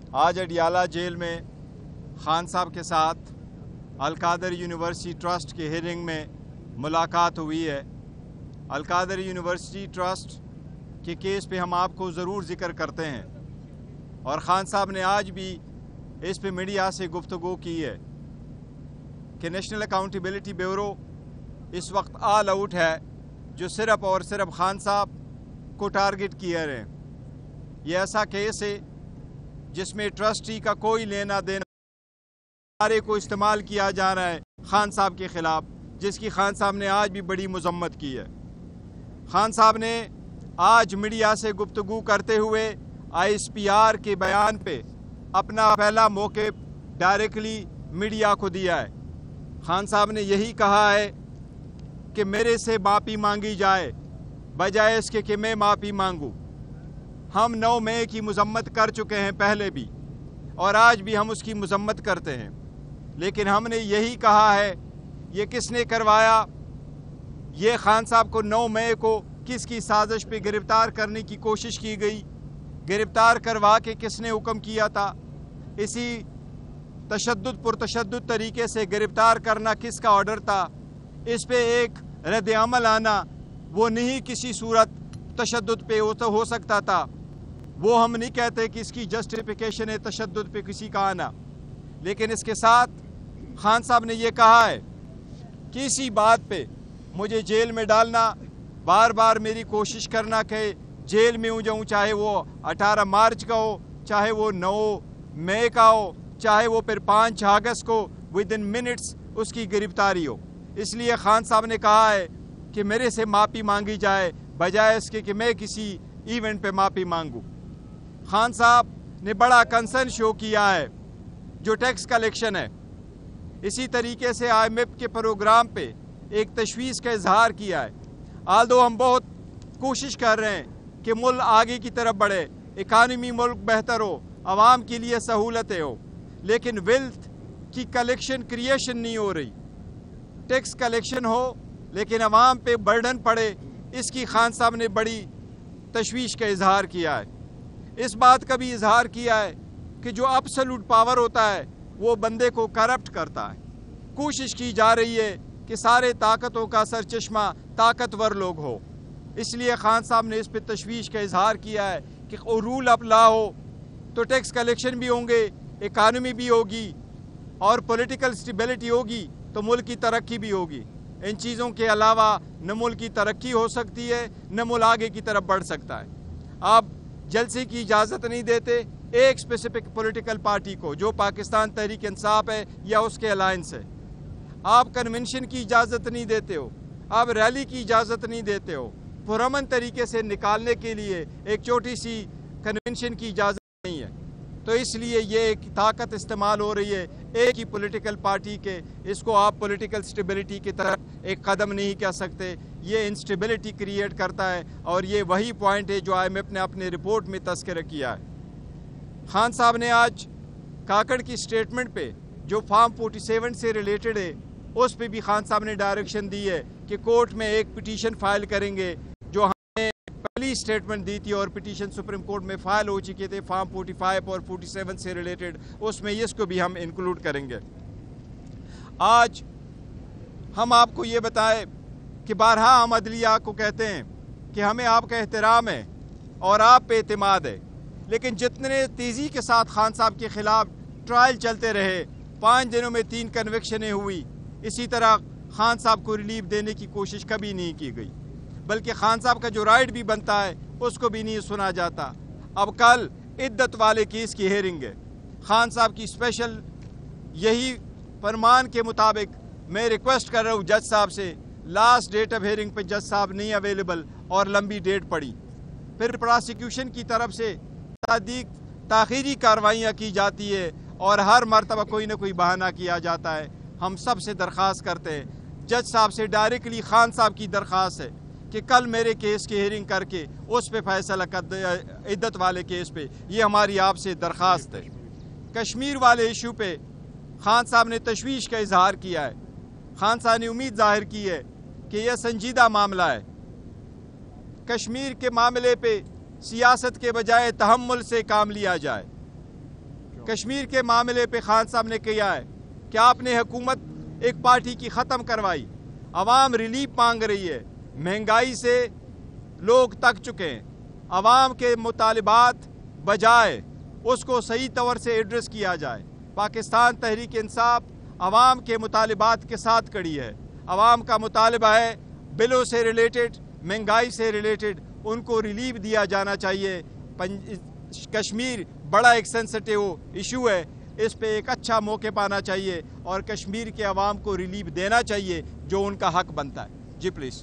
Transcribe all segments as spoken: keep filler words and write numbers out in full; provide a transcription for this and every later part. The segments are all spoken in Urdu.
آج اڈیالہ جیل میں خان صاحب کے ساتھ القادر یونیورسٹی ٹرسٹ کے ہیئرنگ میں ملاقات ہوئی ہے۔ القادر یونیورسٹی ٹرسٹ کے کیس پہ ہم آپ کو ضرور ذکر کرتے ہیں، اور خان صاحب نے آج بھی اس پہ میڈیا سے گفتگو کی ہے کہ نیشنل اکاؤنٹیبلٹی بیورو اس وقت آل آؤٹ ہے، جو صرف اور صرف خان صاحب کو ٹارگٹ کیا رہے ہیں۔ یہ ایسا کیس ہے جس میں ٹرسٹی کا کوئی لینا دینا ادارے کو استعمال کیا جا رہا ہے خان صاحب کے خلاف، جس کی خان صاحب نے آج بھی بڑی مذمت کی ہے۔ خان صاحب نے آج میڈیا سے گفتگو کرتے ہوئے آئی ایس پی آر کے بیان پہ اپنا پہلا موقف ڈائریکٹلی میڈیا کو دیا ہے۔ خان صاحب نے یہی کہا ہے کہ میرے سے معافی مانگی جائے بجائے اس کے کہ میں معافی مانگوں۔ ہم نو مئی کی مذمت کر چکے ہیں پہلے بھی، اور آج بھی ہم اس کی مذمت کرتے ہیں، لیکن ہم نے یہی کہا ہے یہ کس نے کروایا، یہ خان صاحب کو نو مئی کو کس کی سازش پہ گرفتار کرنے کی کوشش کی گئی، گرفتار کروا کے کس نے حکم کیا تھا، اسی تشدد پر تشدد طریقے سے گرفتار کرنا کس کا آرڈر تھا، اس پہ ایک رد عمل آنا وہ نہیں کسی صورت تشدد پہ ہو سکتا تھا۔ وہ ہم نہیں کہتے کہ اس کی جسٹیفیکیشن ہے تشدد پہ کسی کا آنا، لیکن اس کے ساتھ خان صاحب نے یہ کہا ہے کہ اسی بات پہ مجھے جیل میں ڈالنا، بار بار میری کوشش کرنا کہ جیل میں ہوں جاؤں، چاہے وہ اٹھارہ مارچ کا ہو، چاہے وہ نو مئی کا ہو، چاہے وہ پھر پانچ اگست کو ود ان منٹس اس کی گرفتاری ہو۔ اس لیے خان صاحب نے کہا ہے کہ میرے سے معافی مانگی جائے بجائے اس کے کہ میں کسی ایونٹ پہ معافی مانگوں۔ خان صاحب نے بڑا کنسرن شو کیا ہے جو ٹیکس کلیکشن ہے، اسی طریقے سے آئی ایم ایف کے پروگرام پہ ایک تشویش کا اظہار کیا ہے۔ آلدو ہم بہت کوشش کر رہے ہیں کہ ملک آگے کی طرف بڑھے، اکانومی ملک بہتر ہو، عوام کے لیے سہولتیں ہو، لیکن ویلتھ کی کلیکشن کریشن نہیں ہو رہی۔ ٹیکس کلیکشن ہو لیکن عوام پہ برڈن پڑے، اس کی خان صاحب نے بڑی تشویش کا اظہار کیا ہے۔ اس بات کا بھی اظہار کیا ہے کہ جو ابسولوٹ پاور ہوتا ہے وہ بندے کو کرپٹ کرتا ہے۔ کوشش کی جا رہی ہے کہ سارے طاقتوں کا سرچشمہ طاقتور لوگ ہو، اس لیے خان صاحب نے اس پہ تشویش کا اظہار کیا ہے کہ رول آف لا ہو تو ٹیکس کلیکشن بھی ہوں گے، اکانومی بھی ہوگی، اور پولیٹیکل سٹیبلٹی ہوگی تو ملک کی ترقی بھی ہوگی۔ ان چیزوں کے علاوہ نہ ملک کی ترقی ہو سکتی ہے، نہ ملک آگے کی طرف بڑھ سکتا ہے۔ آپ جلسے کی اجازت نہیں دیتے ایک اسپیسیفک پولیٹیکل پارٹی کو جو پاکستان تحریک انصاف ہے یا اس کے الائنس ہے، آپ کنونشن کی اجازت نہیں دیتے ہو، آپ ریلی کی اجازت نہیں دیتے ہو، پرامن طریقے سے نکالنے کے لیے ایک چھوٹی سی کنونشن کی اجازت نہیں ہے، تو اس لیے یہ ایک طاقت استعمال ہو رہی ہے ایک ہی پولیٹیکل پارٹی کے، اس کو آپ پولیٹیکل سٹیبلٹی کی طرف ایک قدم نہیں کہہ سکتے، یہ انسٹیبلٹی کریٹ کرتا ہے، اور یہ وہی پوائنٹ ہے جو آئی ایم ایف نے اپنے رپورٹ میں تذکرہ کیا ہے۔ خان صاحب نے آج کاکڑ کی سٹیٹمنٹ پہ جو فارم فورٹی سیون سے ریلیٹڈ ہے اس پہ بھی خان صاحب نے ڈائریکشن دی ہے کہ کورٹ میں ایک پٹیشن فائل کریں گے، جو ہم نے پہلی سٹیٹمنٹ دی تھی اور پٹیشن سپریم کورٹ میں فائل ہو چکے تھے فارم فورٹی فائیو اور فورٹی سیون سے ریلیٹڈ، اس میں اس کو بھی ہم انکلوڈ کریں گے۔ آج ہم آپ کو یہ بتائیں کہ بارہا ہم عدلیہ کو کہتے ہیں کہ ہمیں آپ کا احترام ہے اور آپ پہ اعتماد ہے، لیکن جتنے تیزی کے ساتھ خان صاحب کے خلاف ٹرائل چلتے رہے، پانچ دنوں میں تین کنوکشنیں ہوئی، اسی طرح خان صاحب کو ریلیف دینے کی کوشش کبھی نہیں کی گئی، بلکہ خان صاحب کا جو رائٹ بھی بنتا ہے اس کو بھی نہیں سنا جاتا۔ اب کل عدت والے کیس کی ہیئرنگ ہے، خان صاحب کی اسپیشل یہی فرمان کے مطابق میں ریکویسٹ کر رہا ہوں جج صاحب سے، لاسٹ ڈیٹ آف ہیئرنگ پہ جج صاحب نہیں اویلیبل اور لمبی ڈیٹ پڑی، پھر پراسیکیوشن کی طرف سے تصدیق تاخیری کاروائیاں کی جاتی ہے اور ہر مرتبہ کوئی نہ کوئی بہانہ کیا جاتا ہے۔ ہم سب سے درخواست کرتے ہیں، جج صاحب سے ڈائریکٹلی خان صاحب کی درخواست ہے کہ کل میرے کیس کی ہیئرنگ کر کے اس پہ فیصلہ کر دے، عدت والے کیس پہ، یہ ہماری آپ سے درخواست ہے۔ کشمیر والے ایشو پہ خان صاحب نے تشویش کا اظہار کیا ہے، خان صاحب نے امید ظاہر کی ہے کہ یہ سنجیدہ معاملہ ہے، کشمیر کے معاملے پہ سیاست کے بجائے تحمل سے کام لیا جائے۔ کشمیر کے معاملے پہ خان صاحب نے کیا ہے کہ آپ نے حکومت ایک پارٹی کی ختم کروائی, عوام ریلیف مانگ رہی ہے, مہنگائی سے لوگ تک چکے ہیں, عوام کے مطالبات بجائے اس کو صحیح طور سے ایڈریس کیا جائے. پاکستان تحریک انصاف عوام کے مطالبات کے ساتھ کڑی ہے. عوام کا مطالبہ ہے بلوں سے ریلیٹڈ, مہنگائی سے ریلیٹڈ, ان کو ریلیف دیا جانا چاہیے. کشمیر بڑا ایک سینسٹیو ایشو ہے, اس پہ ایک اچھا موقع پانا چاہیے اور کشمیر کے عوام کو ریلیف دینا چاہیے جو ان کا حق بنتا ہے. جی پلیز.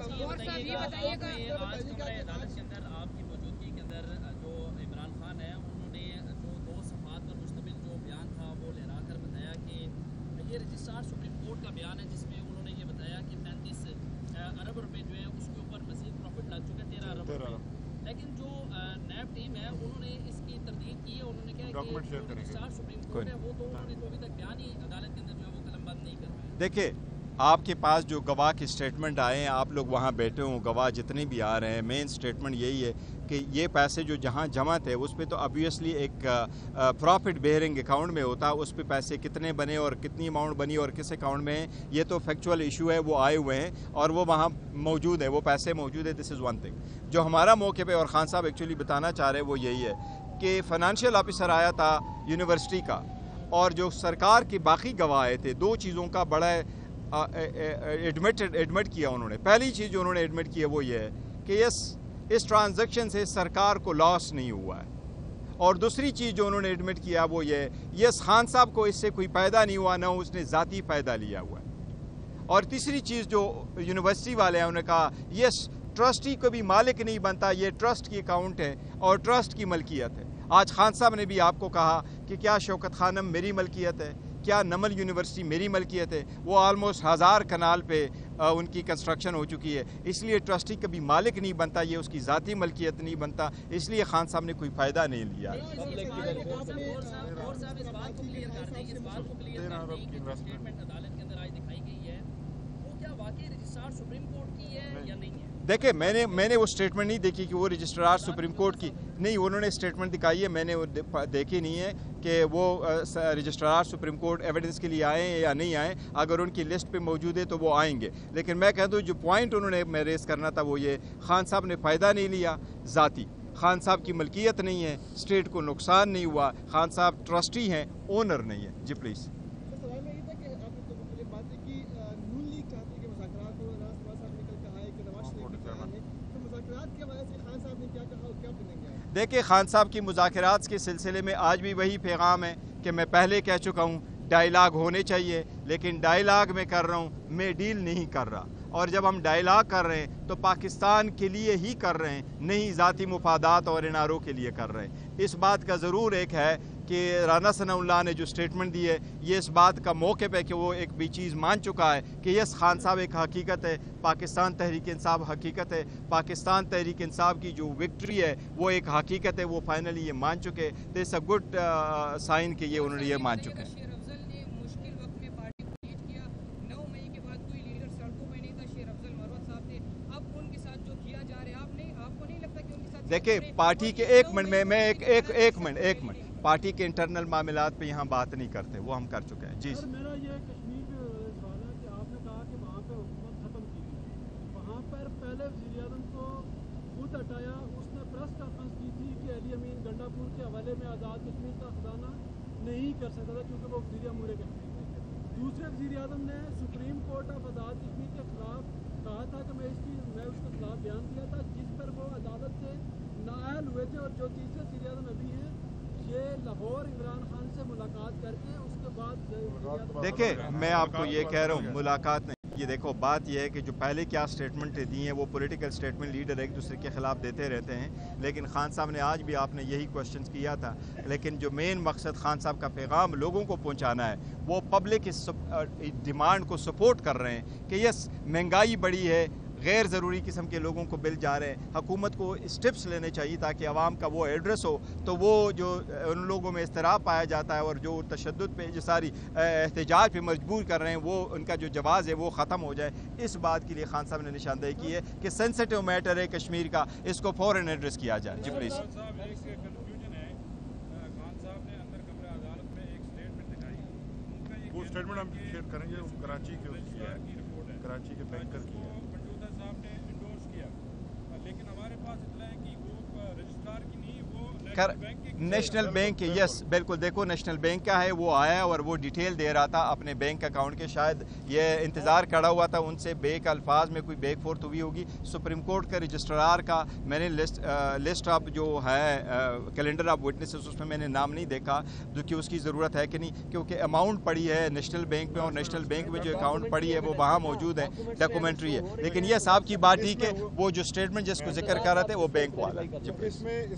رجسٹرار سپریم کورٹ کا بیان ہے جس میں انہوں نے یہ بتایا کہ پینتیس ارب روپے جو ہے اس کے اوپر مزید پروفٹ لگ چکا ہے, تیرہ ارب روپے. لیکن جو نیب ٹیم ہے انہوں نے اس کی تردید کی ہے, انہوں نے کہا کہ جو رجسٹرار سپریم کورٹ ہے وہ تو انہوں نے تو ابھی تک بیان ہی عدالت کے اندر جو ہے وہ قلم بند نہیں کروایا. دیکھیں, آپ کے پاس جو گواہ کے سٹیٹمنٹ آئے ہیں, آپ لوگ وہاں بیٹھے ہوں, گواہ جتنے بھی آ رہے ہیں, مین سٹیٹمنٹ یہی ہے کہ یہ پیسے جو جہاں جمع تھے اس پہ تو obviously ایک پروفٹ بیئرنگ اکاؤنٹ میں ہوتا, اس پہ پیسے کتنے بنے اور کتنی اماؤنٹ بنی اور کس اکاؤنٹ میں ہیں, یہ تو فیکچول ایشو ہے, وہ آئے ہوئے ہیں اور وہ وہاں موجود ہے, وہ پیسے موجود ہے. This is one thing. جو ہمارا موقع پہ اور خان صاحب ایکچولی بتانا چاہ رہے ہیں وہ یہی ہے کہ فائنانشیل آفیسر آیا تھا یونیورسٹی کا, اور جو سرکار کے باقی گواہ آئے تھے, دو چیزوں کا بڑا ایڈمٹ ایڈمٹ کیا انہوں نے. پہلی چیز جو انہوں نے ایڈمٹ کی ہے وہ یہ ہے کہ اس اس ٹرانزیکشن سے سرکار کو لاس نہیں ہوا ہے, اور دوسری چیز جو انہوں نے ایڈمٹ کیا وہ یہ ہے یس خان صاحب کو اس سے کوئی فائدہ نہیں ہوا, نہ اس نے ذاتی فائدہ لیا ہوا ہے. اور تیسری چیز جو یونیورسٹی والے ہیں انہوں نے کہا یس ٹرسٹی کو بھی مالک نہیں بنتا, یہ ٹرسٹ کی اکاؤنٹ ہے اور ٹرسٹ کی ملکیت ہے. آج خان صاحب نے بھی آپ کو کہا کہ کیا شوکت خانم میری ملکیت ہے, کیا نمل یونیورسٹی میری ملکیت ہے. وہ آلموسٹ ہزار کنال پہ ان کی کنسٹرکشن ہو چکی ہے, اس لیے ٹرسٹی کبھی مالک نہیں بنتا, یہ اس کی ذاتی ملکیت نہیں بنتا, اس لیے خان صاحب نے کوئی فائدہ نہیں لیا. دیکھیں, میں نے میں نے وہ اسٹیٹمنٹ نہیں دیکھی کہ وہ رجسٹرار سپریم کورٹ کی نہیں, انہوں نے اسٹیٹمنٹ دکھائی ہے, میں نے وہ دیکھی نہیں ہے کہ وہ رجسٹرار سپریم کورٹ ایویڈنس کے لیے آئے ہیں یا نہیں آئے. اگر ان کی لسٹ پہ موجود ہے تو وہ آئیں گے, لیکن میں کہہ دوں جو پوائنٹ انہوں نے میں ریز کرنا تھا وہ یہ, خان صاحب نے فائدہ نہیں لیا ذاتی, خان صاحب کی ملکیت نہیں ہے, اسٹیٹ کو نقصان نہیں ہوا, خان صاحب ٹرسٹی ہیں, اونر نہیں ہے. جی پلیز. دیکھیں, خان صاحب کی مذاکرات کے سلسلے میں آج بھی وہی پیغام ہے کہ میں پہلے کہہ چکا ہوں ڈائیلاگ ہونے چاہیے, لیکن ڈائیلاگ میں کر رہا ہوں, میں ڈیل نہیں کر رہا. اور جب ہم ڈائیلاگ کر رہے ہیں تو پاکستان کے لیے ہی کر رہے ہیں, نہیں ذاتی مفادات اور اناروں کے لیے کر رہے ہیں. اس بات کا ضرور ایک ہے کہ رانا ثناء اللہ نے جو سٹیٹمنٹ دی ہے یہ اس بات کا موقف ہے کہ وہ ایک بھی چیز مان چکا ہے کہ یس خان صاحب ایک حقیقت ہے, پاکستان تحریک انصاف حقیقت ہے, پاکستان تحریک انصاف کی جو وکٹری ہے وہ ایک حقیقت ہے, وہ فائنلی یہ مان چکے. تو اٹس اے گڈ سائن کہ یہ انہوں نے یہ مان چکے ہیں. دیکھیں, پارٹی کے ایک منٹ میں میں ایک ایک ایک منٹ ایک منٹ پارٹی کے انٹرنل معاملات پہ یہاں بات نہیں کرتے, وہ ہم کر چکے ہیں. جی میرا یہ کشمیر پہ سوال ہے کہ آپ نے کہا کہ وہاں پہ حکومت ختم کی گئی, وہاں پر پہلے وزیر اعظم کو خود ہٹایا, اس نے پریس کانفرنس کی تھی کہ علی امین گنڈا پور کے حوالے میں آزاد کشمیر کا خزانہ نہیں کر سکتا تھا کیونکہ وہ وزیر امور کشمیر تھے. دوسرے وزیر اعظم نے supreme court of Azad Kashmir کے خلاف کہا تھا کہ میں اس کی میں اس کے خلاف بیان دیا تھا, جس پر وہ عدالت سے نااہل ہوئے تھے. اور جو تیسرے وزیر اعظم ابھی ہیں یہ لاہور عمران خان سے ملاقات کر کے اس کے بعد. دیکھیں, میں آپ کو یہ کہہ رہا ہوں ملاقات نہیں, یہ دیکھو بات یہ ہے کہ جو پہلے کیا سٹیٹمنٹ دی ہیں وہ پولیٹیکل سٹیٹمنٹ لیڈر ایک دوسرے کے خلاف دیتے رہتے ہیں, لیکن خان صاحب نے آج بھی آپ نے یہی کوشچنز کیا تھا, لیکن جو مین مقصد خان صاحب کا پیغام لوگوں کو پہنچانا ہے وہ پبلک اس ڈیمانڈ کو سپورٹ کر رہے ہیں کہ یس مہنگائی بڑی ہے, غیر ضروری قسم کے لوگوں کو بل جا رہے ہیں, حکومت کو اسٹیپس لینے چاہیے تاکہ عوام کا وہ ایڈریس ہو, تو وہ جو ان لوگوں میں اضطراب پایا جاتا ہے اور جو تشدد پہ جو ساری احتجاج پہ مجبور کر رہے ہیں وہ ان کا جو جواز ہے وہ ختم ہو جائے. اس بات کے لیے خان صاحب نے نشاندہی کی ہے کہ سینسٹیو میٹر ہے کشمیر کا, اس کو فوراً ایڈریس کیا جائے. جی پلیز. स्टेटमेंट हम शेयर करेंगे, वो कराची के उसकी है, कराची के बैंकर की है। मंजूदा साहब ने इंडोर्स किया, लेकिन हमारे पास इतना है कि वो रजिस्ट्रार की नहीं, वो कर नेशनल बैंक के, यस बिल्कुल, देखो नेशनल बैंक का है, वो आया और वो डिटेल दे रहा था अपने बैंक अकाउंट के, शायद ये इंतज़ार खड़ा हुआ था उनसे बेक अल्फाज में कोई बेक फोर्थ हुई होगी। सुप्रीम कोर्ट के रजिस्ट्रार का मैंने लिस्ट आ, लिस्ट ऑफ जो है कैलेंडर ऑफ विटनेसेस, उसमें मैंने नाम नहीं देखा, जो कि उसकी ज़रूरत है कि नहीं, क्योंकि अमाउंट पड़ी है नेशनल बैंक में और नेशनल बैंक में जो अकाउंट पड़ी है वो वहाँ मौजूद है, डॉक्यूमेंट्री है। लेकिन ये साहब की बात ठीक है, वो जो स्टेटमेंट जिसको जिक्र कर रहे थे वो बैंक वाला है।